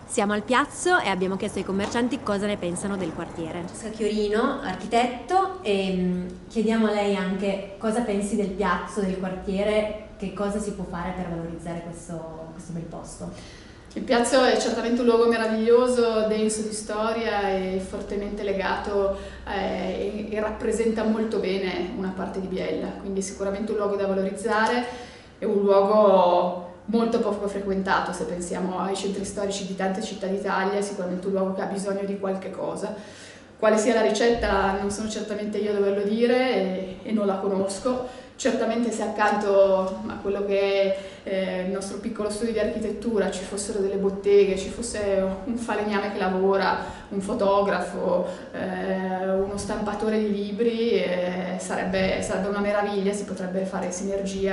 Siamo al Piazzo e abbiamo chiesto ai commercianti cosa ne pensano del quartiere. Chiorino, architetto, e chiediamo a lei anche cosa pensi del Piazzo, del quartiere, che cosa si può fare per valorizzare questo bel posto. Il Piazzo è certamente un luogo meraviglioso, denso di storia e fortemente legato e rappresenta molto bene una parte di Biella, quindi sicuramente un luogo da valorizzare e un luogo molto poco frequentato. Se pensiamo ai centri storici di tante città d'Italia, è sicuramente un luogo che ha bisogno di qualche cosa. Quale sia la ricetta non sono certamente io a doverlo dire e non la conosco. Certamente se accanto a quello che è il nostro piccolo studio di architettura ci fossero delle botteghe, ci fosse un falegname che lavora, un fotografo, uno stampatore di libri, sarebbe una meraviglia, si potrebbe fare sinergia,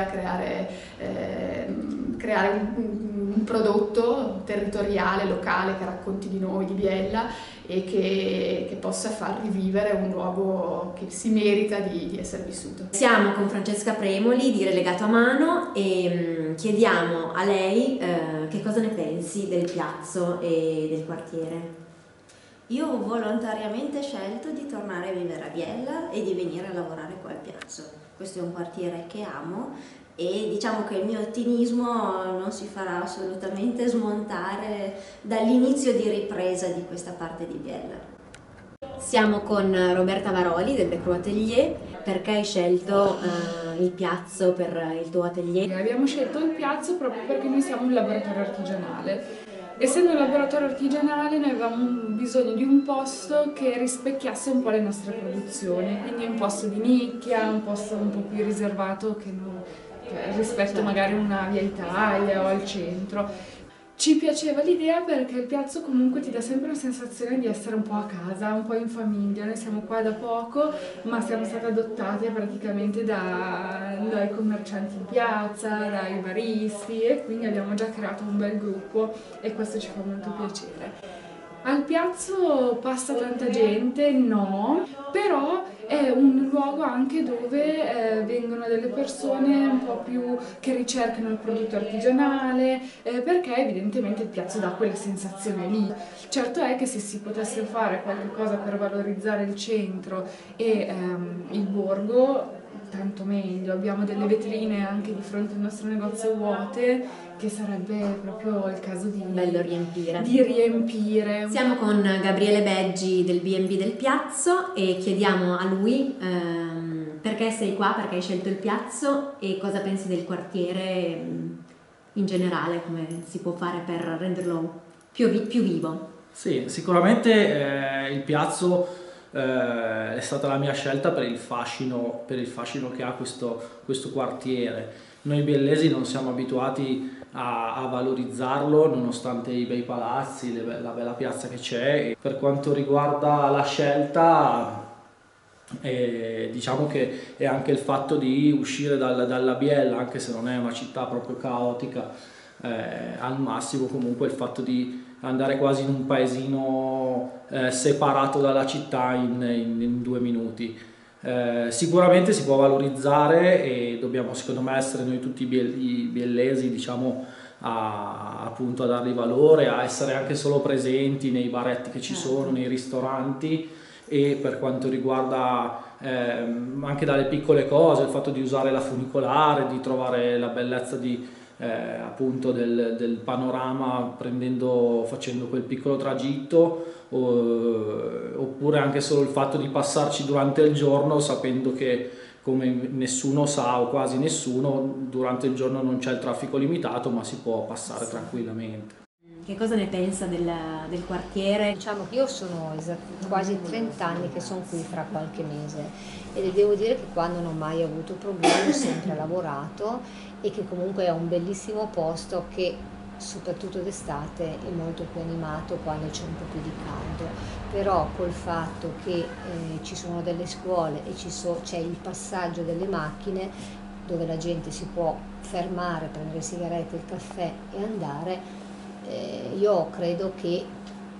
creare un prodotto territoriale, locale, che racconti di noi, di Biella e che possa far rivivere un luogo che si merita di essere vissuto. Siamo con Francesca Premoli di Relegato a Mano e chiediamo a lei che cosa ne pensi del Piazzo e del quartiere. Io ho volontariamente scelto di tornare a vivere a Biella e di venire a lavorare qua al Piazzo. Questo è un quartiere che amo e diciamo che il mio ottimismo non si farà assolutamente smontare dall'inizio di ripresa di questa parte di Biella. Siamo con Roberta Varoli del Decro Atelier. Perché hai scelto il Piazzo per il tuo atelier? Abbiamo scelto il Piazzo proprio perché noi siamo un laboratorio artigianale. Essendo un laboratorio artigianale noi avevamo bisogno di un posto che rispecchiasse un po' le nostre produzioni, quindi un posto di nicchia, un posto un po' più riservato rispetto magari a una via Italia o al centro. Ci piaceva l'idea perché il Piazzo comunque ti dà sempre la sensazione di essere un po' a casa, un po' in famiglia. Noi siamo qua da poco, ma siamo state adottate praticamente dai commercianti in piazza, dai baristi e quindi abbiamo già creato un bel gruppo e questo ci fa molto piacere. Al Piazzo passa tanta gente? No, però è un luogo anche dove vengono delle persone un po' più che ricercano il prodotto artigianale, perché evidentemente il Piazzo dà quella sensazione lì. Certo è che se si potesse fare qualche cosa per valorizzare il centro e il borgo, tanto meglio. Abbiamo delle vetrine anche di fronte al nostro negozio vuote che sarebbe proprio il caso di riempire. Siamo con Gabriele Beggi del B&B del Piazzo e chiediamo a lui perché sei qua, perché hai scelto il Piazzo e cosa pensi del quartiere in generale, come si può fare per renderlo più vivo. Sì, sicuramente il Piazzo è stata la mia scelta per il fascino che ha questo quartiere. Noi biellesi non siamo abituati a valorizzarlo nonostante i bei palazzi, la bella piazza che c'è. Per quanto riguarda la scelta, diciamo che è anche il fatto di uscire dalla Biella, anche se non è una città proprio caotica, al massimo comunque il fatto di andare quasi in un paesino separato dalla città in 2 minuti. Sicuramente si può valorizzare e dobbiamo secondo me essere noi tutti i biellesi, diciamo, appunto a dargli valore, a essere anche solo presenti nei baretti che ci sono, nei ristoranti. E per quanto riguarda anche dalle piccole cose, il fatto di usare la funicolare, di trovare la bellezza appunto del panorama facendo quel piccolo tragitto, oppure anche solo il fatto di passarci durante il giorno sapendo che, come nessuno sa o quasi nessuno, durante il giorno non c'è il traffico limitato ma si può passare tranquillamente. Che cosa ne pensa del quartiere? Diciamo che io sono quasi 30 anni che sono qui, fra qualche mese, e le devo dire che qua non ho mai avuto problemi, ho sempre lavorato e che comunque è un bellissimo posto che soprattutto d'estate è molto più animato quando c'è un po' più di caldo, però col fatto che ci sono delle scuole e c'è il passaggio delle macchine dove la gente si può fermare, prendere sigarette, il caffè e andare, io credo che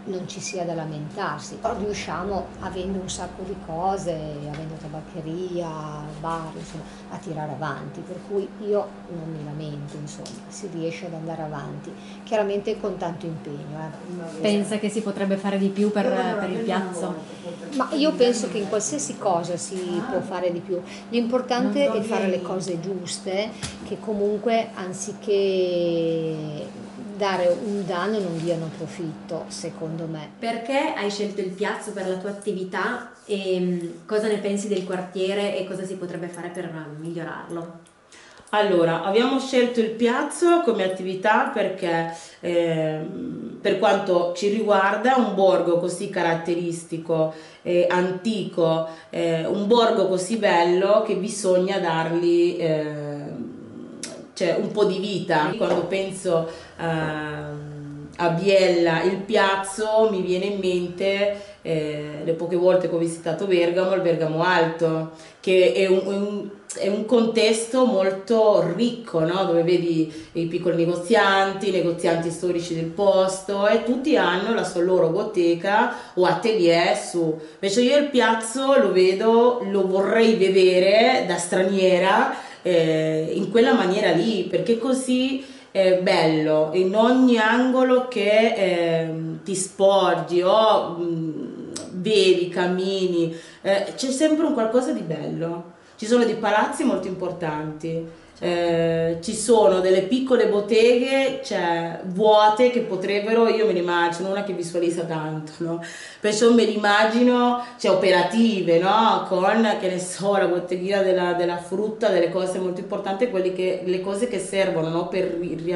non ci sia da lamentarsi. Riusciamo, avendo un sacco di cose, avendo tabaccheria, bar, insomma, a tirare avanti, per cui io non mi lamento, insomma, si riesce ad andare avanti, chiaramente con tanto impegno. Pensa che si potrebbe fare di più per il piazzo? Ma io penso che in qualsiasi cosa si può fare di più, l'importante è fare le cose giuste, che comunque anziché dare un danno non diano profitto, secondo me. Perché hai scelto il piazzo per la tua attività e cosa ne pensi del quartiere e cosa si potrebbe fare per migliorarlo? Allora, abbiamo scelto il piazzo come attività perché per quanto ci riguarda un borgo così caratteristico, antico, un borgo così bello che bisogna dargli cioè un po' di vita. Quando penso a Biella, il piazzo, mi viene in mente le poche volte che ho visitato Bergamo, il Bergamo Alto, che è un contesto molto ricco, no? Dove vedi i piccoli negozianti, i negozianti storici del posto, e tutti hanno la loro bottega o atelier su. Invece io il piazzo lo vedo, lo vorrei vedere da straniera in quella maniera lì, perché così è bello in ogni angolo che ti sporgi o vedi, cammini, c'è sempre un qualcosa di bello. Ci sono dei palazzi molto importanti, ci sono delle piccole botteghe, cioè, vuote, che potrebbero, io me ne immagino una che visualizza tanto, no? Perciò me le immagino, cioè, operative, no? Con, che ne so, la botteghina della frutta, delle cose molto importanti, le cose che servono, no? Per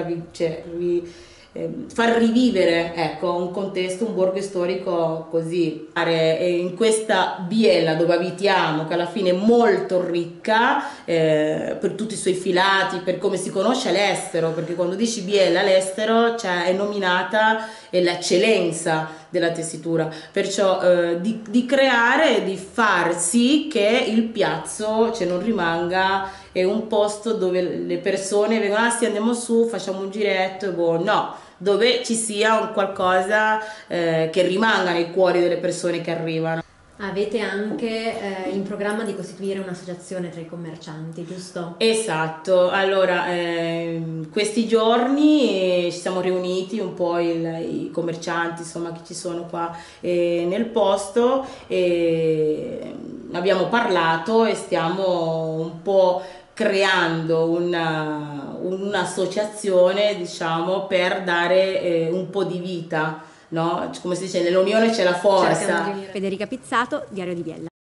far rivivere, ecco, un contesto, un borgo storico così. In questa Biella dove abitiamo, che alla fine è molto ricca per tutti i suoi filati, per come si conosce all'estero, perché quando dici Biella all'estero, cioè, è nominata l'eccellenza della tessitura, perciò di creare, di far sì che il piazzo, cioè, non rimanga un posto dove le persone vengono, sì, andiamo su, facciamo un giretto e boh, no, dove ci sia un qualcosa che rimanga nei cuori delle persone che arrivano. Avete anche in programma di costituire un'associazione tra i commercianti, giusto? Esatto, allora questi giorni ci siamo riuniti un po' i commercianti, insomma, che ci sono qua nel posto, e abbiamo parlato e stiamo un po' creando un'associazione, diciamo, per dare un po' di vita, no? Come si dice, nell'unione c'è la forza. Federica Pizzato, Diario di Biella.